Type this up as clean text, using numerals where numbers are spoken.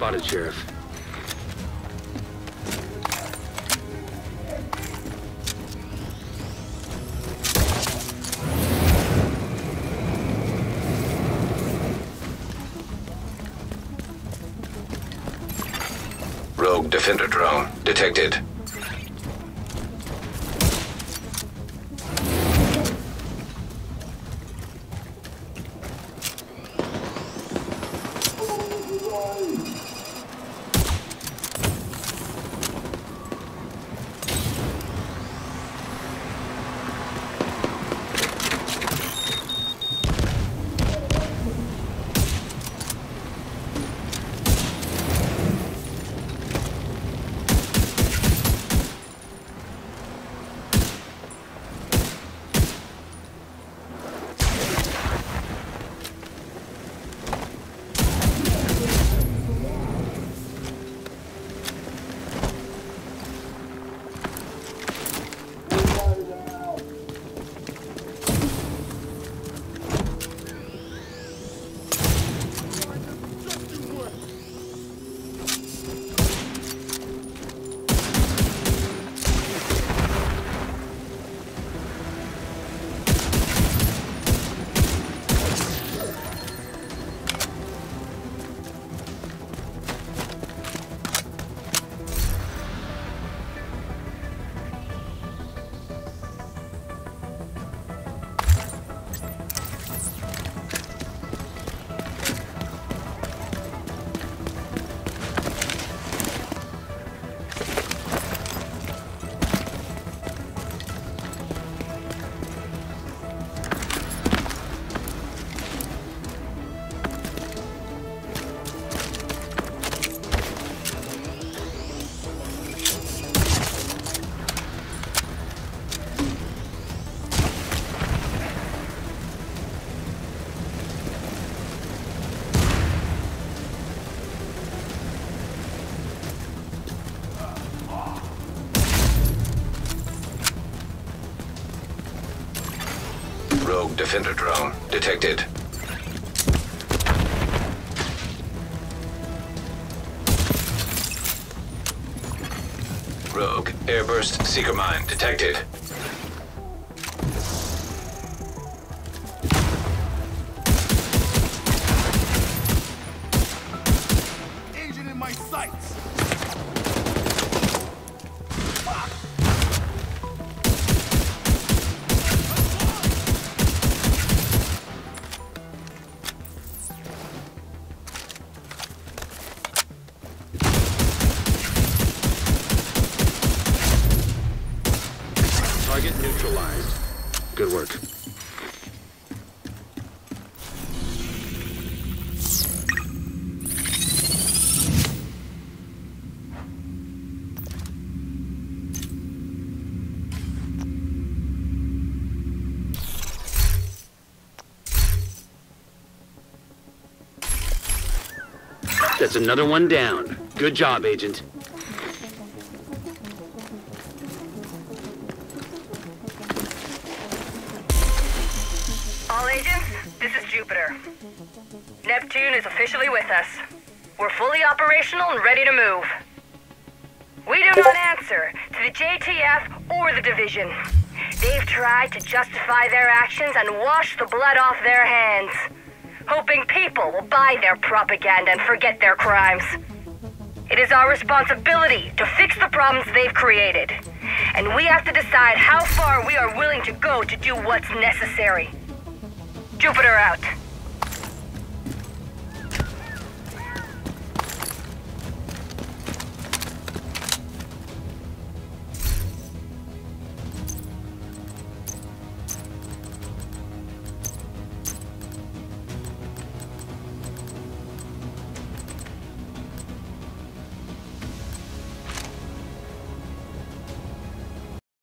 spotted, Sheriff. Rogue Defender drone detected. Rogue Defender drone detected. Rogue Airburst Seeker Mine detected. Agent in my sights! Target neutralized. Good work. That's another one down. Good job, Agent. All agents, this is Jupiter. Neptune is officially with us. We're fully operational and ready to move. We do not answer to the JTF or the Division. They've tried to justify their actions and wash the blood off their hands, hoping people will buy their propaganda and forget their crimes. It is our responsibility to fix the problems they've created, and we have to decide how far we are willing to go to do what's necessary. Jupiter out.